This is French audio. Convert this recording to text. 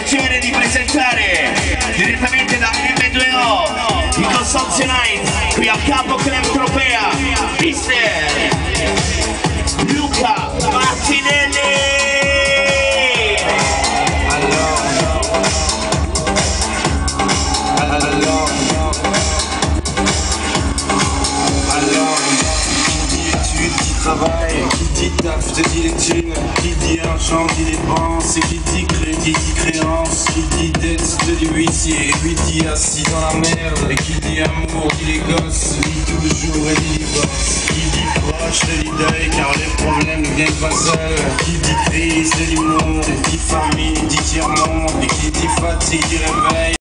piacere di presentare direttamente da M2O i Consorzi Night qui a Capo Club Tropea Mister Luca Martinelli. Qui dit taf te dit les thunes, qui dit argent dit dépenses, et qui dit crédit dit créance, qui dit dette te dit huissier, et qui dit assis dans la merde, et qui dit amour dit les gosses, dit toujours et dit divorce, qui dit proche te dit deuil car les problèmes ne viennent pas seuls, qui dit crise te dit monde, dit famille dit tiers-monde, et qui dit fatigue dit réveil.